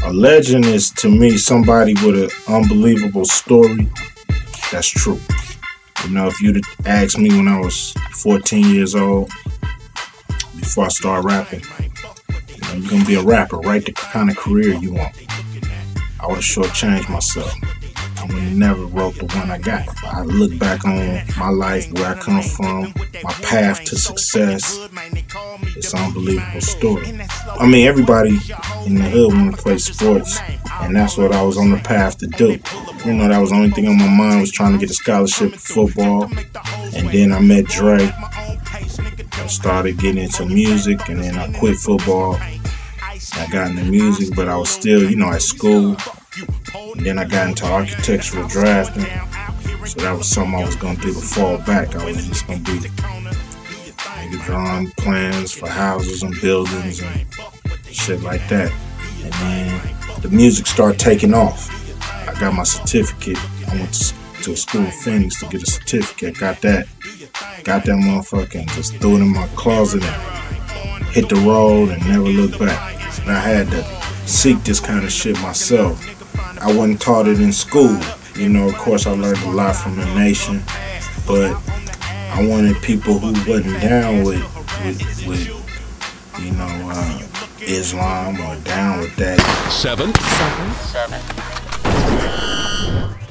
A legend is, to me, somebody with an unbelievable story that's true. You know, if you'd asked me when I was 14 years old, before I started rapping, you know, you're going to be a rapper, write the kind of career you want. I would have shortchanged myself. I would have never wrote the one I got. I look back on my life, where I come from, my path to success. It's an unbelievable story. I mean, everybody in the hood want to play sports, and that's what I was on the path to do. You know, that was the only thing on my mind, was trying to get a scholarship for football. And then I met Dre. I started getting into music, and then I quit football. I got into music, but I was still, you know, at school. And then I got into architectural drafting. So that was something I was going to do to fall back. I was just going to be maybe drawing plans for houses and buildings and shit like that. And then the music started taking off. I got my certificate. I went to a school in Phoenix to get a certificate. Got that motherfucker and just threw it in my closet and hit the road and never looked back. And I had to seek this kind of shit myself. I wasn't taught it in school. You know, of course I learned a lot from the nation, but I wanted people who wasn't down with you know, Islam or down with that. Seven.